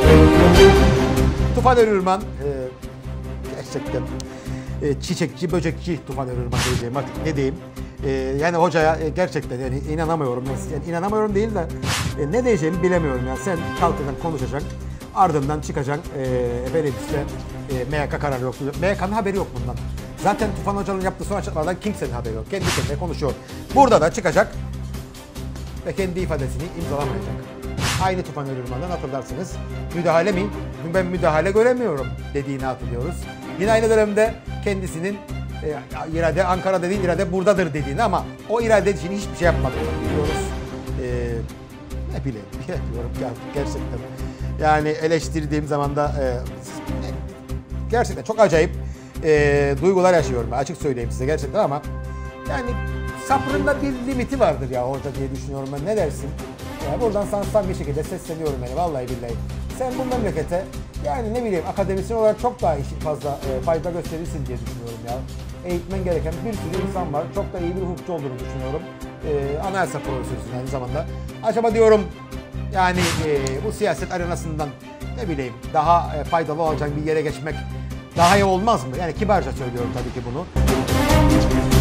Tufan Özürman gerçekten çiçekçi, böcekçi Tufan Özürman diyeceğim artık ne diyeyim. Yani hocaya gerçekten yani inanamıyorum. Yani inanamıyorum değil de ne diyeceğimi bilemiyorum. Yani sen kalkacaksın, konuşacaksın. Ardından çıkacaksın. Efendim işte MYK kararı yok. MYK'nın haberi yok bundan. Zaten Tufan Hoca'nın yaptığı son açıklamalardan kimsenin haberi yok. Kendi kendine konuşuyor. Burada da çıkacak ve kendi ifadesini imzalamayacak. Aynı Tufan Özürman'dan hatırlarsınız. Müdahale mi? Ben müdahale göremiyorum dediğini hatırlıyoruz. Yine aynı dönemde kendisinin irade Ankara'da değil, irade buradadır dediğini ama o irade için hiçbir şey yapmadığını biliyoruz. Ne bileyim, bilmiyorum gerçekten. Yani eleştirdiğim zaman da gerçekten çok acayip duygular yaşıyorum. Açık söyleyeyim size gerçekten ama yani sabrında bir limiti vardır ya orada diye düşünüyorum ben. Ne dersin? Yani buradan sana samimi bir şekilde sesleniyorum yani vallahi billahi. Sen bu memlekete yani ne bileyim akademisyen olarak çok daha fazla fayda gösterirsin diye düşünüyorum ya. Eğitmen gereken bir sürü insan var. Çok da iyi bir hukukçu olduğunu düşünüyorum. Anayasa profesörüsün aynı zamanda. Acaba diyorum yani bu siyaset arenasından ne bileyim daha faydalı olacak bir yere geçmek daha iyi olmaz mı? Yani kibarca söylüyorum tabii ki bunu.